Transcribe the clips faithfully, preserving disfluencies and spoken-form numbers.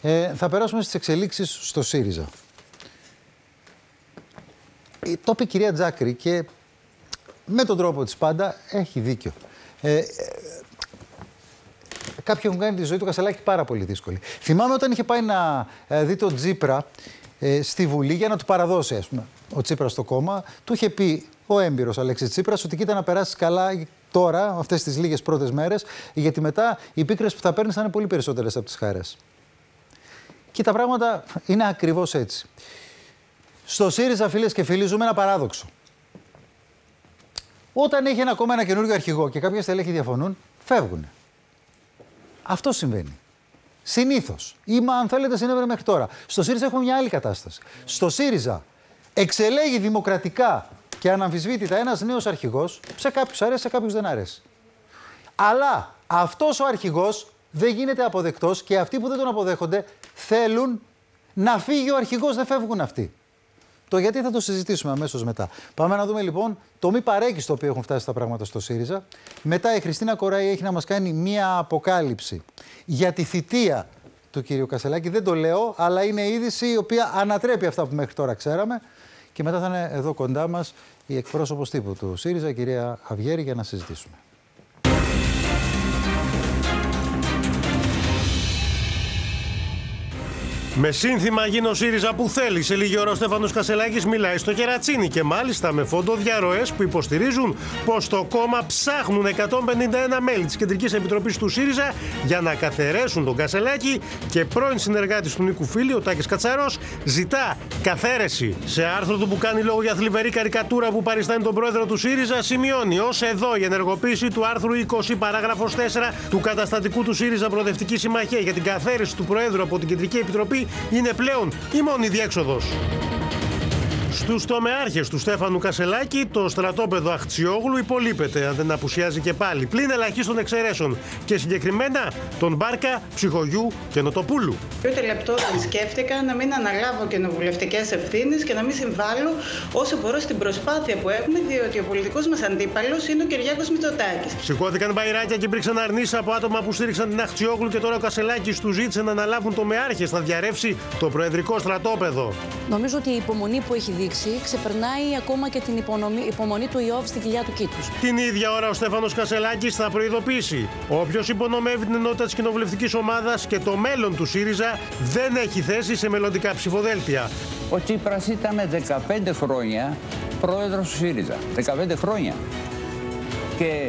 Ε, θα περάσουμε στις εξελίξεις στο ΣΥΡΙΖΑ. Το είπε η κυρία Τζάκρη και με τον τρόπο της πάντα έχει δίκιο. Ε, ε, κάποιοι έχουν κάνει τη ζωή του Κασελάκη πάρα πολύ δύσκολη. Θυμάμαι όταν είχε πάει να ε, δει τον Τσίπρα ε, στη Βουλή για να του παραδώσει, ας πούμε, ο Τσίπρας στο κόμμα, του είχε πει ο έμπειρος Αλέξης Τσίπρας ότι κοίτα να περάσεις καλά τώρα, αυτές τις λίγες πρώτες μέρες, γιατί μετά οι πίκρες που θα παίρνεις θα είναι πολύ περισσότερες από τις χαρές. Και τα πράγματα είναι ακριβώς έτσι. Στο ΣΥΡΙΖΑ, φίλες και φίλοι, ζούμε ένα παράδοξο. Όταν έχει ένα κόμμα ένα καινούργιο αρχηγό και κάποια στελέχη διαφωνούν, φεύγουν. Αυτό συμβαίνει. Συνήθως. Ή, μα, αν θέλετε, συνέβαινε μέχρι τώρα. Στο ΣΥΡΙΖΑ έχουμε μια άλλη κατάσταση. Στο ΣΥΡΙΖΑ εξελέγει δημοκρατικά και αναμφισβήτητα ένας νέος αρχηγός. Σε κάποιους αρέσει, σε κάποιους δεν αρέσει. Αλλά αυτός ο αρχηγός δεν γίνεται αποδεκτός και αυτοί που δεν τον αποδέχονται θέλουν να φύγει ο αρχηγός, δεν φεύγουν αυτοί. Το γιατί θα το συζητήσουμε αμέσως μετά. Πάμε να δούμε λοιπόν το μη παρέκει στο οποίο έχουν φτάσει τα πράγματα στο ΣΥΡΙΖΑ. Μετά η Χριστίνα Κοραή έχει να μας κάνει μία αποκάλυψη για τη θητεία του κυρίου Κασελάκη. Δεν το λέω, αλλά είναι είδηση η οποία ανατρέπει αυτά που μέχρι τώρα ξέραμε. Και μετά θα είναι εδώ κοντά μας η εκπρόσωπος τύπου του ΣΥΡΙΖΑ, η κυρία Αυγέρη, για να συζητήσουμε. Με σύνθημα «Γίνω ΣΥΡΙΖΑ που θέλει», σε λίγη ώρα ο Στέφανος Κασελάκης μιλάει στο κερατσίνι και μάλιστα με φόντο διαρροές που υποστηρίζουν πως το κόμμα ψάχνουν εκατόν πενήντα ένα μέλη της Κεντρικής Επιτροπής του ΣΥΡΙΖΑ για να καθαιρέσουν τον Κασελάκη, και πρώην συνεργάτης του Νίκου Φίλη, ο Τάκης Κατσαρός, ζητά καθαίρεση. Σε άρθρο του που κάνει λόγο για θλιβερή καρικατούρα που παριστάνει τον πρόεδρο του ΣΥΡΙΖΑ, σημειώνει ως εδώ η ενεργοποίηση του άρθρου είκοσι παράγραφος τέσσερα του καταστατικού του ΣΥΡΙΖΑ Προοδευτική Συμμαχία για την καθαίρεση του Προέδρου από την Κεντρική Επιτροπή είναι πλέον η μόνη διέξοδος. Στους τομεάρχες του Στέφανου Κασελάκη, το στρατόπεδο Αχτσιόγλου υπολείπεται, αν δεν απουσιάζει και πάλι, πλην ελαχίστων εξαιρέσεων, και συγκεκριμένα τον Μπάρκα, Ψυχογιού και Νοτοπούλου. Ούτε λεπτό δεν σκέφτηκα να μην αναλάβω κοινοβουλευτικές ευθύνες και να μην συμβάλλω όσο μπορώ στην προσπάθεια που έχουμε, διότι ο πολιτικός μας αντίπαλος είναι ο Κυριάκος Μητσοτάκης. Σηκώθηκαν μπαϊράκια και υπήρξαν αρνήσεις από άτομα που στήριξαν την Αχτσιόγλου, και τώρα ο Κασελάκης του ζήτησε να αναλάβουν τομεάρχες να διαρρεύσει το προεδρικό στρατόπεδο. Νομίζω ότι η υπομονή που έχει δείξει ξεπερνάει ακόμα και την υπομονή, υπομονή του Ιώβ στην κοιλιά του Κήτους. Την ίδια ώρα ο Στέφανος Κασελάκης θα προειδοποιήσει: όποιος υπονομεύει την ενότητα της κοινοβουλευτικής ομάδας και το μέλλον του ΣΥΡΙΖΑ δεν έχει θέση σε μελλοντικά ψηφοδέλτια. Ο Τσίπρας ήταν δεκαπέντε χρόνια πρόεδρος του ΣΥΡΙΖΑ. δεκαπέντε χρόνια. Και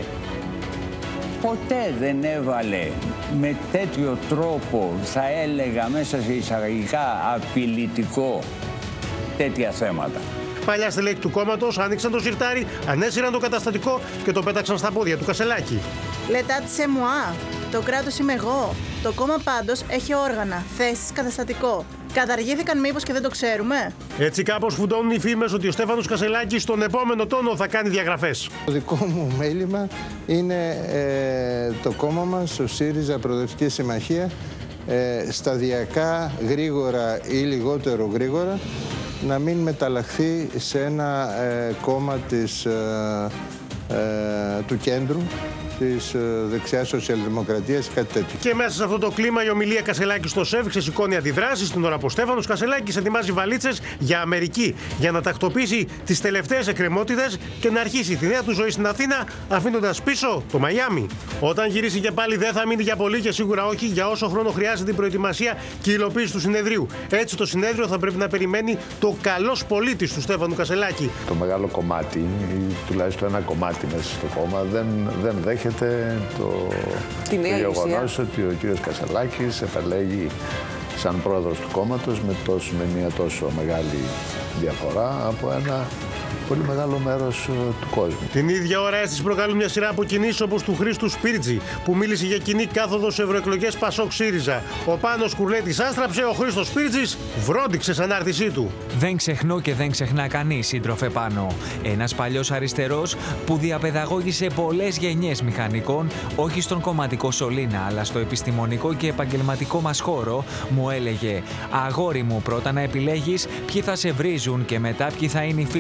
ποτέ δεν έβαλε με τέτοιο τρόπο, θα έλεγα μέσα σε εισαγωγικά απειλητικό, τέτοια θέματα. Παλιά στελέχη του κόμματος άνοιξαν το σιρτάρι, ανέσυραν το καταστατικό και το πέταξαν στα πόδια του Κασελάκη. Λετάτε σε μουά. Το κράτος είμαι εγώ. Το κόμμα πάντως έχει όργανα, θέσεις, καταστατικό. Καταργήθηκαν μήπως και δεν το ξέρουμε? Έτσι κάπως φουντώνουν οι φήμες ότι ο Στέφανος Κασελάκης στον επόμενο τόνο θα κάνει διαγραφές. Το δικό μου μέλημα είναι ε, το κόμμα μας, ο ΣΥΡΙΖΑ Προοδευτική Συμμαχία, ε, σταδιακά, γρήγορα ή λιγότερο γρήγορα, να μην μεταλλαχθεί σε ένα ε, κόμμα της, ε, ε, του κέντρου, της ε, δεξιάς σοσιαλδημοκρατίας ή κάτι τέτοιο. Και μέσα σε αυτό το κλίμα η ομιλία Κασελάκη στο ΣΕΒ ξεσηκώνει αντιδράσεις, την ώρα που ο Στέφανος Κασελάκης ετοιμάζει βαλίτσες για Αμερική, για να τακτοποιήσει τις τελευταίες εκκρεμότητες και να αρχίσει τη νέα του ζωή στην Αθήνα, αφήνοντας πίσω το Μαϊάμι. Όταν γυρίσει και πάλι δεν θα μείνει για πολύ, και σίγουρα όχι για όσο χρόνο χρειάζεται η προετοιμασία και η υλοποίηση του συνεδρίου. Έτσι το συνέδριο θα πρέπει να περιμένει το καλός πολίτης του Στέφανου Κασελάκη. Το μεγάλο κομμάτι, ή τουλάχιστον ένα κομμάτι μέσα στο κόμμα, δεν, δεν δέχεται το, το γεγονός ότι ο κύριος Κασελάκης επελέγει σαν πρόεδρος του κόμματος με, τόσο, με μια τόσο μεγάλη διαφορά από ένα πολύ μεγάλο μέρος του κόσμου. Την ίδια ώρα αίσθηση προκαλούν μια σειρά από κινήσεις, όπως του Χρήστου Σπίρτζη, που μίλησε για κοινή κάθοδο σε ευρωεκλογές Πασόκ ΣΥΡΙΖΑ. Ο Πάνος Κουρλέτης άστραψε, ο Χρήστος Σπίρτζης βρόντιξε σαν άρτησή του. Δεν ξεχνώ και δεν ξεχνά κανείς, σύντροφε Πάνο. Ένας παλιός αριστερός που διαπαιδαγώγησε πολλές γενιές μηχανικών, όχι στον κομματικό σωλήνα, αλλά στο επιστημονικό και επαγγελματικό μας χώρο, μου έλεγε: αγόρι μου, πρώτα να επιλέγεις ποιοι θα σε βρίζουν και μετά ποιοι θα είναι οι φίλοι σου και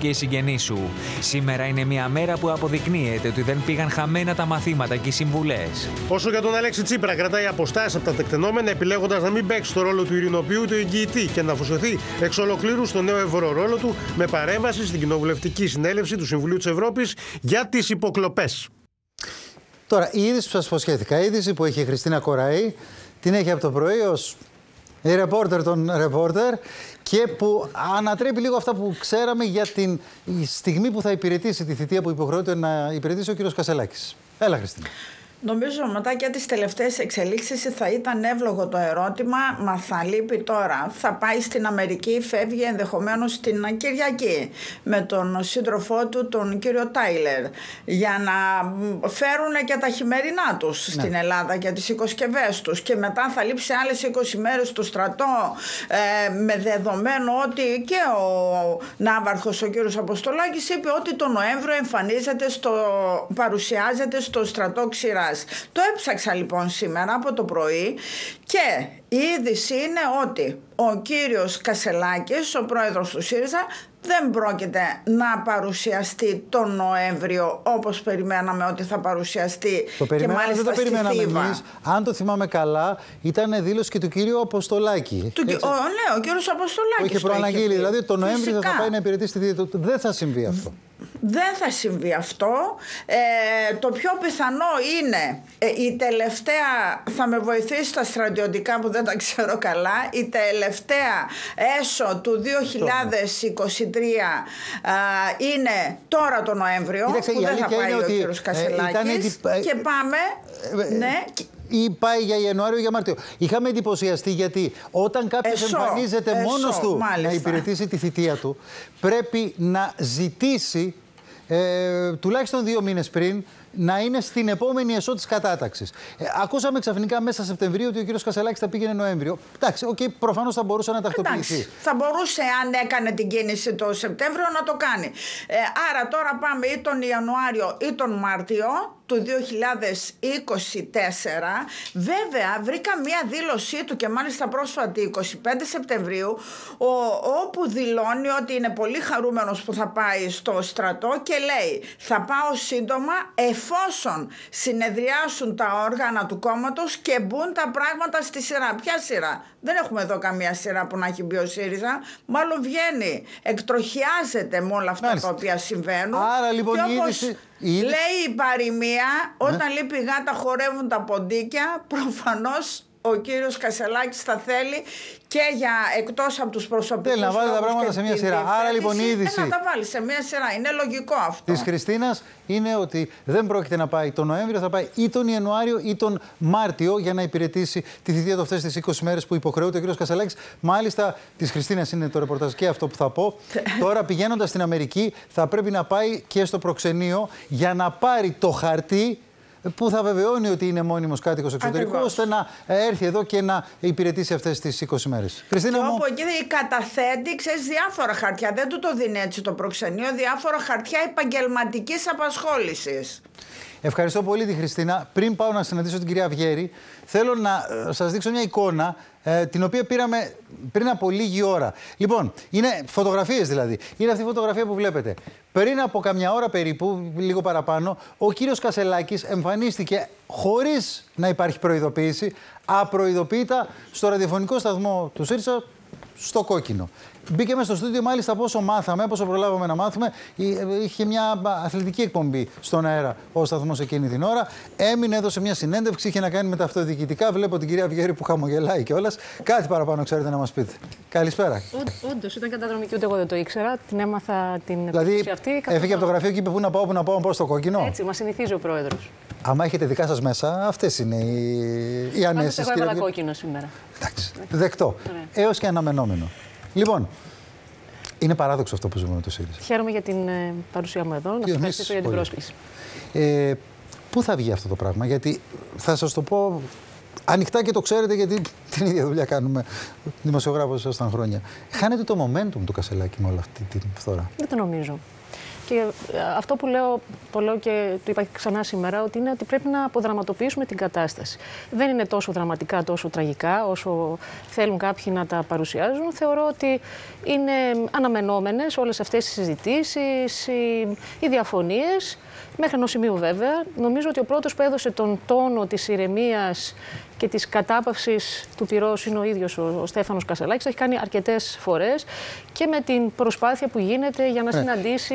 οι συγγενείς σου. Σήμερα είναι μια μέρα που αποδεικνύεται ότι δεν πήγαν χαμένα τα μαθήματα και οι συμβουλές. Όσο για τον Αλέξη Τσίπρα, κρατάει αποστάσεις από τα τεκτενόμενα, επιλέγοντας να μην παίξει το ρόλο του ειρηνοποιού του εγγυητή και να αφοσιωθεί εξ ολοκλήρου στο νέο ευρωρόλο του με παρέμβαση στην κοινοβουλευτική συνέλευση του Συμβουλίου της Ευρώπης για τις υποκλοπές. Τώρα, η είδηση που σας υποσχέθηκα, η είδηση που έχει η Χριστίνα Κοραή, την έχει από το πρωί ως η ρεπόρτερ των ρεπόρτερ και που ανατρέπει λίγο αυτά που ξέραμε για την στιγμή που θα υπηρετήσει τη θητεία που υποχρεώται να υπηρετήσει ο κύριος Κασσελάκης. Έλα, Χριστίνα. Νομίζω μετά και τις τελευταίες εξελίξεις θα ήταν εύλογο το ερώτημα, μα θα λείπει τώρα. Θα πάει στην Αμερική, φεύγει ενδεχομένως την Κυριακή με τον σύντροφό του, τον κύριο Τάιλερ, για να φέρουν και τα χειμερινά τους ναι. στην Ελλάδα και τις οικοσκευές τους. Και μετά θα λείψει άλλες είκοσι μέρες στο στρατό, ε, με δεδομένο ότι και ο ναύαρχος, ο κύριος Αποστολάκης, είπε ότι το Νοέμβριο εμφανίζεται στο, παρουσιάζεται στο στρατό Ξηράς. Το έψαξα λοιπόν σήμερα από το πρωί και η είδηση είναι ότι ο κύριος Κασσελάκης, ο πρόεδρος του ΣΥΡΙΖΑ, δεν πρόκειται να παρουσιαστεί τον Νοέμβριο όπως περιμέναμε ότι θα παρουσιαστεί. Το και μάλιστα δεν το περιμέναμε εμείς. Αν το θυμάμαι καλά, ήταν δήλωση και του κύριου Αποστολάκη. Του, ο, ναι, ο κύριος Αποστολάκης. Που είχε προαναγγείλει. Δηλαδή το Νοέμβριο θα πάει να υπηρετήσει τη θητεία του. Δεν θα συμβεί αυτό. Δεν θα συμβεί αυτό. Ε, το πιο πιθανό είναι ε, η τελευταία, θα με βοηθήσει στα στρατιωτικά που δεν τα ξέρω καλά, η τελευταία έσω του δύο χιλιάδες είκοσι τρία ε, είναι τώρα το Νοέμβριο. Κοίταξε, που δεν θα πάει ο κύριος Κασσελάκης ε, και πάμε ε, ναι, ή πάει για Ιανουάριο ή για Μάρτιο. Είχαμε εντυπωσιαστεί γιατί όταν κάποιος εσώ, εμφανίζεται εσώ, μόνος του μάλιστα. να υπηρετήσει τη θητεία του, πρέπει να ζητήσει ε, τουλάχιστον δύο μήνες πριν να είναι στην επόμενη εσώ της κατάταξης. Ε, ακούσαμε ξαφνικά μέσα Σεπτεμβρίου ότι ο κύριος Κασσελάκης θα πήγαινε Νοέμβριο. Εντάξει, okay, προφανώς θα μπορούσε να τακτοποιηθεί. Εντάξει, θα μπορούσε, αν έκανε την κίνηση το Σεπτέμβριο, να το κάνει. Ε, άρα τώρα πάμε ή τον Ιανουάριο ή τον Μάρτιο του δύο χιλιάδες είκοσι τέσσερα. Βέβαια, βρήκα μία δήλωσή του και μάλιστα πρόσφατη εικοστή πέμπτη Σεπτεμβρίου, ο, όπου δηλώνει ότι είναι πολύ χαρούμενος που θα πάει στο στρατό και λέει θα πάω σύντομα εφόσον συνεδριάσουν τα όργανα του κόμματος και μπουν τα πράγματα στη σειρά. Ποια σειρά? Δεν έχουμε εδώ καμία σειρά που να έχει μπει ο ΣΥΡΙΖΑ. Μάλλον βγαίνει, εκτροχιάζεται με όλα αυτά Μάλιστα. τα οποία συμβαίνουν. Άρα λοιπόν και όπως είδηση... λέει η παροιμία, όταν ναι. λείπει η γάτα χορεύουν τα ποντίκια, προφανώς ο κύριος Κασσελάκης θα θέλει και για εκτός από τους προσωπικούς θέλει να βάλει τα πράγματα σε μια σειρά. Άρα λοιπόν η είδηση να τα βάλει σε μια σειρά. Είναι λογικό αυτό. Της Χριστίνας είναι ότι δεν πρόκειται να πάει τον Νοέμβριο, θα πάει ή τον Ιανουάριο ή τον Μάρτιο για να υπηρετήσει τη θητεία του αυτές τις είκοσι μέρες που υποχρεούται ο κύριος Κασσελάκης. Μάλιστα, της Χριστίνας είναι το ρεπορτάζ και αυτό που θα πω. Τώρα πηγαίνοντας στην Αμερική θα πρέπει να πάει και στο προξενείο για να πάρει το χαρτί που θα βεβαιώνει ότι είναι μόνιμος κάτοικος εξωτερικού, ώστε να έρθει εδώ και να υπηρετήσει αυτές τις είκοσι μέρες. Χριστίνα και μου... όπου εκεί καταθέτει, ξέρεις, διάφορα χαρτιά. Δεν του το δίνει έτσι το προξενείο, διάφορα χαρτιά επαγγελματικής απασχόλησης. Ευχαριστώ πολύ τη Χριστίνα. Πριν πάω να συναντήσω την κυρία Αυγέρη, θέλω να σας δείξω μια εικόνα ε, την οποία πήραμε πριν από λίγη ώρα. Λοιπόν, είναι φωτογραφίες δηλαδή. Είναι αυτή η φωτογραφία που βλέπετε. Πριν από καμιά ώρα περίπου, λίγο παραπάνω, ο κύριος Κασσελάκης εμφανίστηκε χωρίς να υπάρχει προειδοποίηση, απροειδοποίητα, στο ραδιοφωνικό σταθμό του ΣΥΡΙΖΑ, στο Κόκκινο. Μπήκε μέσα στο στούντιο, μάλιστα πόσο μάθαμε, πόσο προλάβαμε να μάθουμε. Είχε μια αθλητική εκπομπή στον αέρα ο σταθμός εκείνη την ώρα. Έμεινε, έδωσε μια συνέντευξη, είχε να κάνει με τα αυτοδιοικητικά. Βλέπω την κυρία Αυγέρη που χαμογελάει κιόλας. Κάτι παραπάνω ξέρετε να μας πείτε. Καλησπέρα. Όντως, ήταν καταδρομική, ούτε εγώ δεν το ήξερα. Την έμαθα την δηλαδή, αυτή. Έφυγε από το γραφείο και είπε πού να πάω, πού να πάω, να πάω στο Κόκκινο. Έτσι, μας συνηθίζει ο πρόεδρος. Άμα έχετε δικά σας μέσα, αυτές είναι οι, οι ανέσεις. Εγώ έβαλα Κόκκινο σήμερα. Εντάξει, δεκτό. Έως και αναμενόμενο. Λοιπόν, είναι παράδοξο αυτό που ζούμε με το ΣΥΡΙΖΑ. Χαίρομαι για την ε, παρουσία μου εδώ. Να σας ευχαριστήσω για την πρόσκληση. Ε, πού θα βγει αυτό το πράγμα, γιατί θα σας το πω ανοιχτά και το ξέρετε, γιατί την ίδια δουλειά κάνουμε δημοσιογράφος ήσασταν χρόνια. Χάνεται το momentum του Κασσελάκη με όλη αυτή την φθορά. Δεν το νομίζω. Και αυτό που λέω, το λέω και το είπα και ξανά σήμερα, ότι είναι ότι πρέπει να αποδραματοποιήσουμε την κατάσταση. Δεν είναι τόσο δραματικά, τόσο τραγικά, όσο θέλουν κάποιοι να τα παρουσιάζουν. Θεωρώ ότι είναι αναμενόμενες όλες αυτές οι συζητήσεις, οι, οι διαφωνίες, μέχρι ενός σημείου βέβαια. Νομίζω ότι ο πρώτος που έδωσε τον τόνο της ηρεμίας και της κατάπαυσης του πυρός είναι ο ίδιος ο, ο Στέφανος Κασελάκης. Το έχει κάνει αρκετές φορές και με την προσπάθεια που γίνεται για να ναι. συναντήσει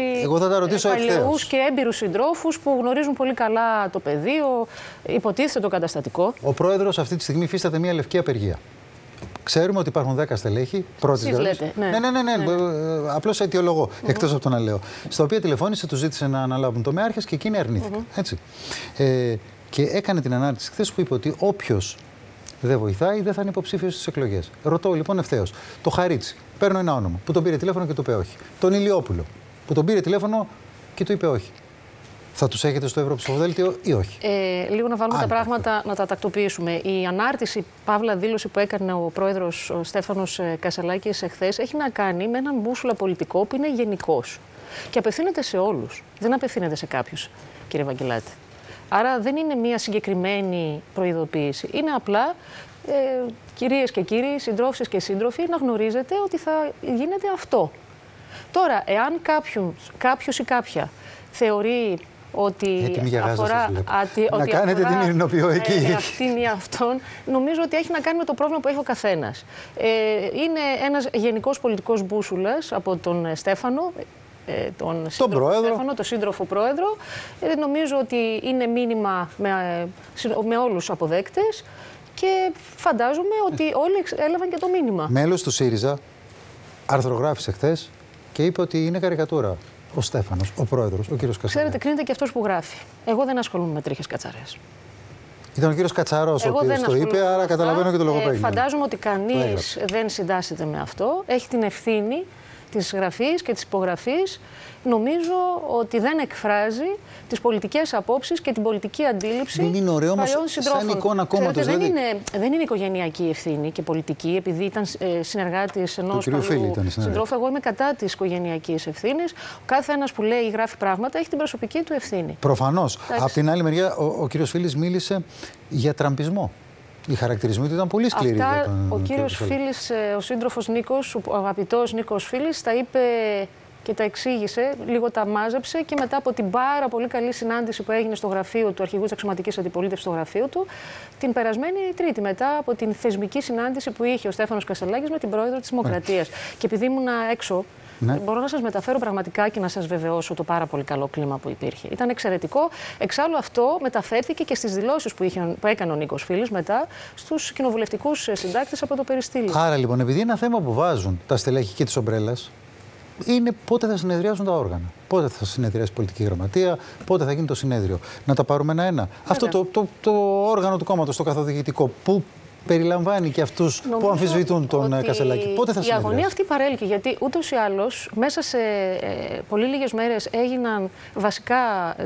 παλαιούς και έμπειρους συντρόφους που γνωρίζουν πολύ καλά το πεδίο, υποτίθεται το καταστατικό. Ο πρόεδρος αυτή τη στιγμή υφίσταται μια λευκή απεργία. Ξέρουμε ότι υπάρχουν δέκα στελέχη πρώτης γραμμής. Ναι, ναι, ναι, ναι, ναι. ναι. Απλώς αιτιολογώ, mm-hmm. εκτός από το να λέω. Στα οποία τηλεφώνησε, του ζήτησε να αναλάβουν το μεάρχες και εκείνοι αρνήθηκαν. Mm-hmm. Έτσι. Ε, και έκανε την ανάρτηση χθες που είπε ότι όποιος δεν βοηθάει δεν θα είναι υποψήφιος στις εκλογές. Ρωτώ λοιπόν ευθέως. Το Χαρίτσι, παίρνω ένα όνομα που τον πήρε τηλέφωνο και του είπε όχι. Τον Ηλιόπουλο που τον πήρε τηλέφωνο και του είπε όχι. Θα τους έχετε στο Ευρωψηφοδέλτιο ή όχι? Ε, λίγο να βάλουμε Άλλη τα πράγματα αυτό. να τα τακτοποιήσουμε. Η ανάρτηση, παύλα δήλωση που έκανε ο πρόεδρος ο Στέφανος Κασελάκης εχθές έχει να κάνει με έναν μπούσουλα πολιτικό που είναι γενικός. Και απευθύνεται σε όλους. Δεν απευθύνεται σε κάποιους, κύριε Βαγγελάτη. Άρα δεν είναι μια συγκεκριμένη προειδοποίηση. Είναι απλά, ε, κυρίες και κύριοι, συντρόφισσες και σύντροφοι, να γνωρίζετε ότι θα γίνεται αυτό. Τώρα, εάν κάποιος ή κάποια θεωρεί ότι αφορά, ατι, να ότι κάνετε αφορά, την ειρηνοποιώ εκεί. Ε, αυτήν ή αυτόν, νομίζω ότι έχει να κάνει με το πρόβλημα που έχει ο καθένας. Ε, είναι ένας γενικός πολιτικός μπούσουλας από τον Στέφανο, ε, τον σύντροφο Στέφανο, τον σύντροφο πρόεδρο. Ε, νομίζω ότι είναι μήνυμα με, με όλους τους αποδέκτες και φαντάζομαι ότι όλοι έλαβαν και το μήνυμα. Μέλος του ΣΥΡΙΖΑ αρθρογράφησε χθες και είπε ότι είναι καρικατούρα. Ο Στέφανος, ο πρόεδρος, ο κύριος Κασελάκης. Ξέρετε, κρίνεται και αυτός που γράφει. Εγώ δεν ασχολούμαι με τρίχες κατσαρές. Ήταν ο κύριος Κατσαρός ο οποίος το είπε, άρα καταλαβαίνω και το λογοπαίγνιο. Ε, φαντάζομαι ότι κανείς δεν συντάσσεται με αυτό. Έχει την ευθύνη της γραφής και της υπογραφής. Νομίζω ότι δεν εκφράζει τις πολιτικές απόψεις και την πολιτική αντίληψη. Δεν είναι ωραίο όμως σαν εικόνα κόμματος. Δηλαδή... Δεν, είναι, δεν είναι οικογενειακή ευθύνη και πολιτική, επειδή ήταν ε, συνεργάτης ενός καλού συντρόφου. Εγώ είμαι κατά της οικογενειακής ευθύνης. Ο κάθε ένας που λέει ή γράφει πράγματα έχει την προσωπική του ευθύνη. Προφανώς. Απ' την άλλη μεριά, ο, ο κύριος Φίλης μίλησε για τραμπισμό. Οι χαρακτηρισμοί του ήταν πολύ σκληροί. Αυτά, για τον ο κύριος Φίλης, ο σύντροφος Νίκος, ο αγαπητός Νίκος Φίλης, τα είπε και τα εξήγησε, λίγο τα μάζεψε και μετά από την πάρα πολύ καλή συνάντηση που έγινε στο γραφείο του αρχηγού της αξιωματικής αντιπολίτευσης στο γραφείο του, την περασμένη Τρίτη, μετά από την θεσμική συνάντηση που είχε ο Στέφανος Κασελάκης με την πρόεδρο της Δημοκρατίας. Ναι. Και επειδή ήμουν έξω, ναι. μπορώ να σας μεταφέρω πραγματικά και να σας βεβαιώσω το πάρα πολύ καλό κλίμα που υπήρχε. Ήταν εξαιρετικό. Εξάλλου αυτό μεταφέρθηκε και στις δηλώσεις που, είχε, που έκανε ο Νίκος Φίλης μετά στους κοινοβουλευτικούς συντάκτες από το Περιστήλι. Άρα λοιπόν, επειδή ένα θέμα που βάζουν τα στελέχη και της ομπρέλας είναι πότε θα συνεδριάζουν τα όργανα. Πότε θα συνεδριάσει η πολιτική γραμματεία, πότε θα γίνει το συνέδριο. Να τα πάρουμε ένα-ένα. Αυτό το, το, το όργανο του κόμματος, το καθοδηγητικό, που περιλαμβάνει και αυτούς που αμφισβητούν τον Κασελάκη. Πότε θα συνεδριάσει? Η αγωνία αυτή παρέλκει, γιατί ούτως ή άλλως μέσα σε ε, πολύ λίγες μέρες έγιναν βασικά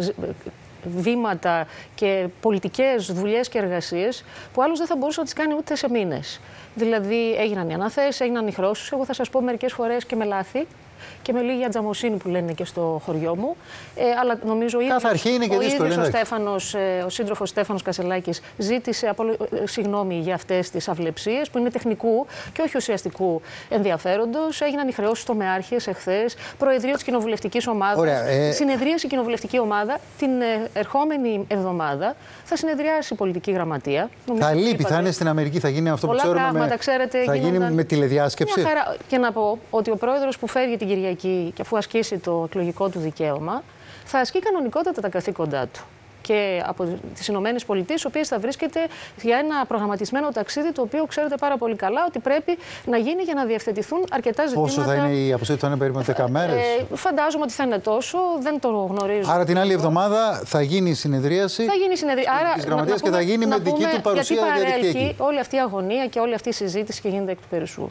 βήματα και πολιτικές δουλειές και εργασίες που άλλος δεν θα μπορούσε να τις κάνει ούτε σε μήνες. Δηλαδή έγιναν οι αναθέσεις, έγιναν οι χρώσεις. Εγώ θα σας πω μερικές φορές και με λάθη και με λίγη ατζαμοσύνη που λένε και στο χωριό μου. Ε, αλλά νομίζω ήδη, ο ίδιος ο, Στέφανος, ε, ο σύντροφος Στέφανος Κασελάκης ζήτησε απολο... συγγνώμη για αυτές τις αυλεψίες που είναι τεχνικού και όχι ουσιαστικού ενδιαφέροντος. Έγιναν οι χρεώσεις στο Μεάρχες εχθές, προεδρείο της κοινοβουλευτικής ομάδας, ε... συνεδρίαση η κοινοβουλευτική ομάδα. Την ε, ερχόμενη εβδομάδα θα συνεδριάσει η πολιτική γραμματεία. Θα λείπει, θα είναι στην Αμερική, θα γίνει αυτό πολλά που ξέρουμε. Πράγματα, ξέρετε, θα γίνονταν... γίνει με τηλεδιάσκεψη. Χαρά... Και να πω ότι ο πρόεδρος που φεύγει την Κυριακή και αφού ασκήσει το εκλογικό του δικαίωμα, θα ασκεί κανονικότατα τα καθήκοντά του. Και από τις Ηνωμένες Πολιτείες, οι οποίες θα βρίσκεται για ένα προγραμματισμένο ταξίδι, το οποίο ξέρετε πάρα πολύ καλά ότι πρέπει να γίνει για να διευθετηθούν αρκετά ζητήματα. Πόσο θα είναι η αποστολή, θα είναι περίπου δέκα μέρες? Ε, φαντάζομαι ότι θα είναι τόσο, δεν το γνωρίζω. Άρα την άλλη εβδομάδα θα γίνει η συνεδρίαση. Θα γίνει η συνεδρίαση. Άρα της Γραμματείας και θα γίνει με δική του παρουσία διαδικτυακή. Όλη αυτή η αγωνία και όλη αυτή η συζήτηση και γίνεται εκ του περισσού.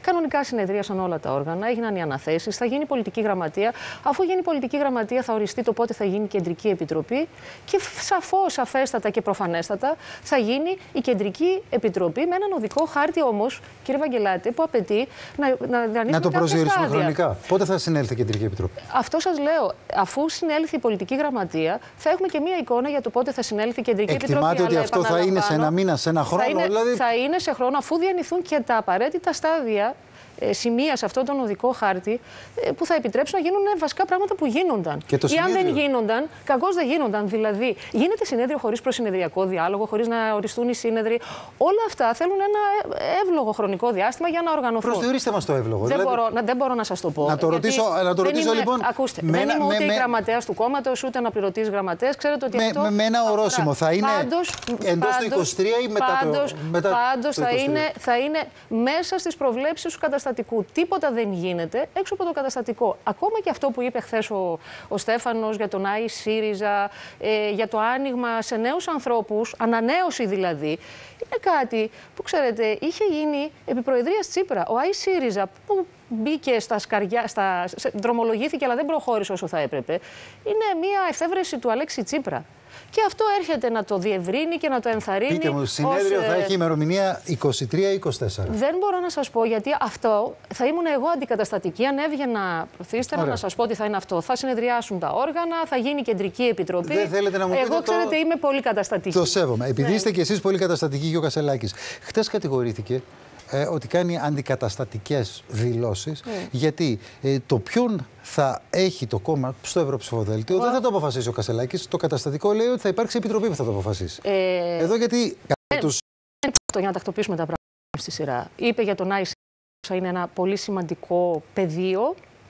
Κανονικά συνεδρίασαν όλα τα όργανα, έγιναν οι αναθέσεις, θα γίνει πολιτική γραμματεία. Αφού γίνει πολιτική γραμματεία, θα οριστεί το πότε θα γίνει κεντρική επιτροπή και σαφώς, σαφέστατα και προφανέστατα θα γίνει η κεντρική επιτροπή με έναν οδικό χάρτη όμως, κύριε Βαγγελάτη, που απαιτεί να, να, να, να το προσδιορίσουμε χρονικά. Πότε θα συνέλθει η κεντρική επιτροπή? Αυτό σας λέω. Αφού συνέλθει η πολιτική γραμματεία, θα έχουμε και μία εικόνα για το πότε θα συνέλθει η κεντρική Εκτιμάτε επιτροπή. Εκτιμάται ότι αυτό θα είναι σε ένα μήνα, σε ένα χρόνο? Θα είναι, δηλαδή... θα είναι σε χρόνο, αφού διανυθούν και τα απαραίτητα στάδια, ε, σημεία σε αυτόν τον οδικό χάρτη, ε, που θα επιτρέψουν να γίνουν βασικά πράγματα που γίνονταν. Ή αν δεν γίνονταν, κακώς δεν γίνονταν. Δηλαδή, γίνεται συνέδριο χωρίς προσυνεδριακό διάλογο, χωρίς να οριστούν οι σύνεδροι. Όλα αυτά θέλουν ένα εύλογο χρονικό διάστημα για να οργανωθούν. Προσδιορίστε μας το εύλογο. Δεν, δηλαδή... μπορώ, να, δεν μπορώ να σας το πω. Να το ρωτήσω, να το ρωτήσω είμαι, λοιπόν. Ακούστε, με, δεν είμαι ούτε με, η με, γραμματέας του κόμματος, ούτε αναπληρωτής γραμματέας. Ξέρετε ότι με, αυτό. Με, με ένα ορόσημο θα είναι εντός του είκοσι τρία ή μετά πάντως, το, μετά πάντως το θα, είναι, θα είναι μέσα στις προβλέψεις του καταστατικού. Τίποτα δεν γίνεται έξω από το καταστατικό. Ακόμα και αυτό που είπε χθες ο, ο Στέφανος για τον Άι ΣΥΡΙΖΑ, ε, για το άνοιγμα σε νέους ανθρώπους, ανανέωση δηλαδή, είναι κάτι που, ξέρετε, είχε γίνει επί προεδρίας Τσίπρα. Ο Άι ΣΥΡΙΖΑ που μπήκε στα σκαριά, στα, δρομολογήθηκε αλλά δεν προχώρησε όσο θα έπρεπε, είναι μια εφεύρεση του Αλέξη Τσίπρα. Και αυτό έρχεται να το διευρύνει και να το ενθαρρύνει. Πείτε μου, συνέδριο ως, θα έχει ημερομηνία είκοσι τρία ή είκοσι τέσσερα. Δεν μπορώ να σας πω, γιατί αυτό θα ήμουν εγώ αντικαταστατική. Αν έβγαινα προθύστερα να σας πω ότι θα είναι αυτό. Θα συνεδριάσουν τα όργανα, θα γίνει κεντρική επιτροπή. Δεν θέλετε να μου πείτε? Εγώ, ξέρετε, το... είμαι πολύ καταστατική. Το σέβομαι. Επειδή ναι. είστε κι εσείς πολύ καταστατικοί και ο Κασελάκης. Χτες κατηγορήθηκε ε, ότι κάνει αντικαταστατικές δηλώσεις, mm. γιατί ε, το ποιον θα έχει το κόμμα στο Ευρωψηφοδέλτιο, wow. δεν θα το αποφασίσει ο Κασελάκης. Το καταστατικό λέει ότι θα υπάρξει επιτροπή που θα το αποφασίσει. Ε... Εδώ γιατί. Ε, τους... Για να τακτοποιήσουμε τα πράγματα στη σειρά. Είπε για τον Άι ΣΥΡΙΖΑ είναι ένα πολύ σημαντικό πεδίο.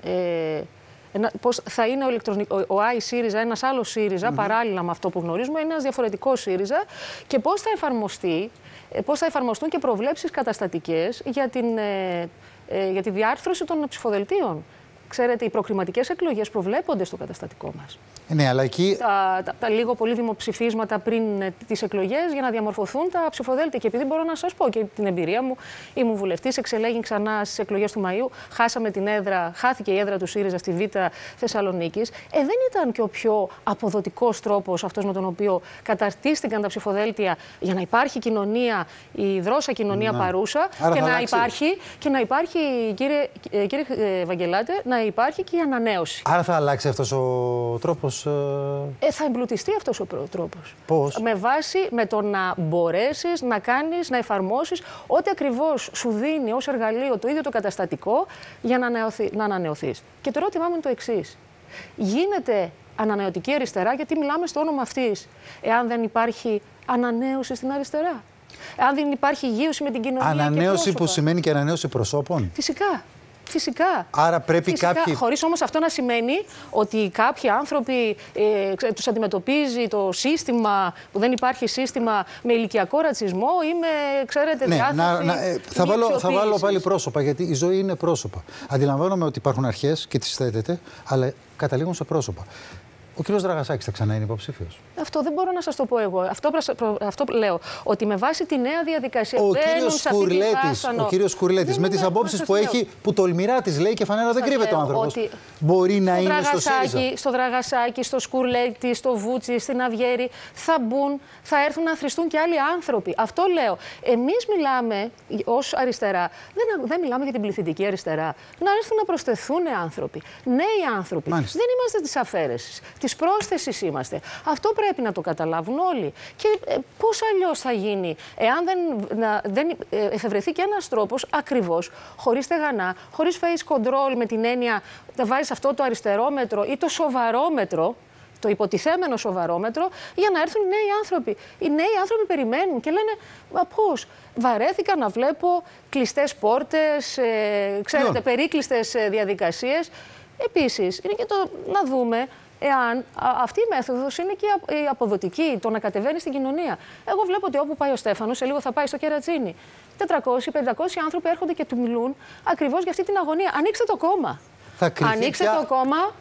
Ε, ένα, πώς θα είναι ο, ηλεκτρονικ... ο Άι ΣΥΡΙΖΑ, ένας άλλος ΣΥΡΙΖΑ, mm-hmm. παράλληλα με αυτό που γνωρίζουμε, είναι ένας διαφορετικός ΣΥΡΙΖΑ και πώς θα εφαρμοστεί, πώς θα εφαρμοστούν και προβλέψεις καταστατικές για, την, ε, ε, για τη διάρθρωση των ψηφοδελτίων. Ξέρετε, οι προκριματικές εκλογές προβλέπονται στο καταστατικό μας. Ναι, αλλά εκεί... Τα, τα, τα λίγο πολύ δημοψηφίσματα πριν ε, τις εκλογές για να διαμορφωθούν τα ψηφοδέλτια. Και επειδή μπορώ να σας πω και την εμπειρία μου, ήμουν βουλευτής, εξελέγην ξανά στις εκλογές του Μαΐου, χάσαμε την έδρα, χάθηκε η έδρα του ΣΥΡΙΖΑ στη Β' Θεσσαλονίκης. Ε, δεν ήταν και ο πιο αποδοτικός τρόπος αυτός με τον οποίο καταρτίστηκαν τα ψηφοδέλτια για να υπάρχει κοινωνία, η δρόσα κοινωνία να. παρούσα και να, υπάρχει, και να υπάρχει, κύριε, κύριε Βαγγελάτε, να υπάρχει και η ανανέωση. Άρα θα αλλάξει αυτός ο τρόπος? Ε, θα εμπλουτιστεί αυτός ο τρόπος. Πώς? Με βάση με το να μπορέσεις να κάνεις, να εφαρμόσεις ό,τι ακριβώς σου δίνει ως εργαλείο το ίδιο το καταστατικό για να, ανανεωθεί, να ανανεωθείς. Και το ερώτημά μου είναι το εξής. Γίνεται ανανεωτική αριστερά, γιατί μιλάμε στο όνομα αυτής, εάν δεν υπάρχει ανανέωση στην αριστερά? Εάν δεν υπάρχει υγείωση με την κοινωνία? Ανανέωση που σημαίνει και ανανέωση προσώπων? Φυσικά. Φυσικά. Άρα πρέπει Φυσικά, κάποιοι... Χωρίς όμως αυτό να σημαίνει ότι κάποιοι άνθρωποι ε, τους αντιμετωπίζει το σύστημα, που δεν υπάρχει σύστημα, με ηλικιακό ρατσισμό ή με, ξέρετε, ναι, διάθεση... Να, να, ε, θα, βάλω, θα βάλω πάλι πρόσωπα, γιατί η ζωή είναι πρόσωπα. Αντιλαμβάνομαι ότι υπάρχουν αρχές και τις θέτετε, αλλά καταλήγουν σε πρόσωπα. Ο κ. Δραγασάκης θα ξανά είναι υποψήφιος? Αυτό δεν μπορώ να σας το πω εγώ. Αυτό, προ, αυτό λέω. Ότι με βάση τη νέα διαδικασία. Ο κύριος Σκουρλέτης, ο κύριος Σκουρλέτης με τις απόψεις που έχει, που τολμηρά τις λέει και φανέρα δεν κρύβεται ο άνθρωπος, μπορεί να είναι στο ΣΥΡΙΖΑ? Στο Δραγασάκη, στο Σκουρλέτη, στο Βούτσι, στην Αυγέρη θα μπουν, θα έρθουν να θρηστούν και άλλοι άνθρωποι. Αυτό λέω. Εμείς μιλάμε ως αριστερά. Δεν, δεν μιλάμε για την πληθυντική αριστερά. Να έρθουν να προσθεθούν άνθρωποι. Νέοι άνθρωποι. Μάλιστα. Δεν είμαστε της αφαίρεσης. Της πρόσθεσης είμαστε. Αυτό πρέπει να το καταλάβουν όλοι. Και ε, πώς αλλιώς θα γίνει, εάν δεν, να, δεν ε, εφευρεθεί και ένας τρόπος ακριβώς, χωρίς στεγανά, χωρίς face control, με την έννοια να βάζεις αυτό το αριστερόμετρο ή το σοβαρόμετρο, το υποτιθέμενο σοβαρόμετρο, για να έρθουν οι νέοι άνθρωποι. Οι νέοι άνθρωποι περιμένουν και λένε, μα πώς, βαρέθηκα να βλέπω κλειστές πόρτες, ε, ξέρετε, περίκλειστες ε, διαδικασίες. Επίσης, είναι και το να δούμε εάν αυτή η μέθοδος είναι και η αποδοτική, το να κατεβαίνει στην κοινωνία. Εγώ βλέπω ότι όπου πάει ο Στέφανος, σε λίγο θα πάει στο Κερατσίνι. τετρακόσιοι με πεντακόσιοι άνθρωποι έρχονται και του μιλούν ακριβώς για αυτή την αγωνία. Ανοίξτε το κόμμα. Θα κρυφτεί Ανοίξτε πια... το κόμμα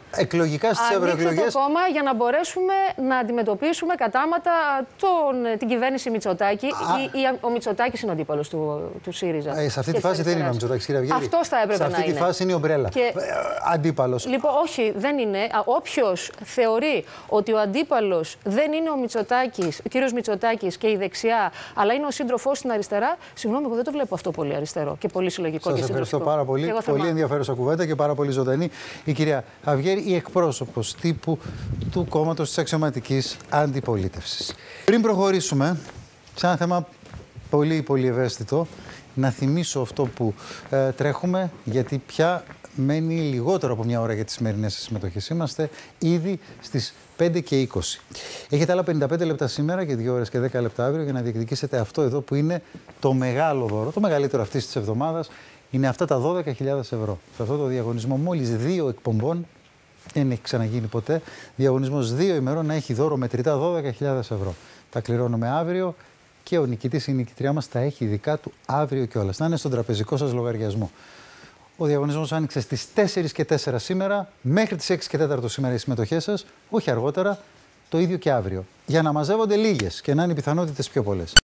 εκλογικά στις ευρωεκλογές. Ανοίξτε το κόμμα για να μπορέσουμε να αντιμετωπίσουμε κατάματα τον, την κυβέρνηση Μητσοτάκη. Ή, ή, ο Μητσοτάκης είναι ο αντίπαλος του, του ΣΥΡΙΖΑ. Ε, σε αυτή τη φάση δεν είναι ο Μητσοτάκης, κύριε Αυγέρη. Αυτός θα έπρεπε να είναι. Σε αυτή τη φάση είναι ο Μπρέλα. Και... Ε, αντίπαλος. Λοιπόν, όχι, δεν είναι. Όποιος θεωρεί ότι ο αντίπαλος δεν είναι ο Μητσοτάκης, ο κύριος Μητσοτάκης και η δεξιά, αλλά είναι ο σύντροφός στην αριστερά, συγγνώμη, εγώ δεν το βλέπω αυτό πολύ αριστερό και πολύ συλλογικό και συντροφικό. Σας ευχαριστώ πάρα πολύ. Πολύ ενδιαφέρουσα κουβέντα και πάρα πολύ ζωντανή. Η κυρία Αυγέρη, η εκπρόσωπος τύπου του κόμματος της αξιωματικής αντιπολίτευσης. Πριν προχωρήσουμε σε ένα θέμα πολύ πολύ ευαίσθητο, να θυμίσω αυτό που ε, τρέχουμε, γιατί πια μένει λιγότερο από μια ώρα για τις σημερινές συμμετοχές. Είμαστε ήδη στις πέντε και είκοσι. Έχετε άλλα πενήντα πέντε λεπτά σήμερα και δύο ώρες και δέκα λεπτά αύριο για να διεκδικήσετε αυτό εδώ που είναι το μεγάλο δώρο, το μεγαλύτερο αυτής της εβδομάδας. Είναι αυτά τα δώδεκα χιλιάδες ευρώ. Σε αυτό το διαγωνισμό μόλις δύο εκπομπών, δεν έχει ξαναγίνει ποτέ, διαγωνισμός δύο ημερών να έχει δώρο μετρητά δώδεκα χιλιάδες ευρώ. Τα κληρώνουμε αύριο και ο νικητής ή η νικητριά μας τα έχει δικά του αύριο κιόλας. Να είναι στον τραπεζικό σας λογαριασμό. Ο διαγωνισμός άνοιξε στις τέσσερις και τέσσερα σήμερα, μέχρι τις έξι και τέσσερα σήμερα οι συμμετοχές σας, όχι αργότερα, το ίδιο και αύριο. Για να μαζεύονται λίγες και να είναι οι πιθανότητες πιο πολλές.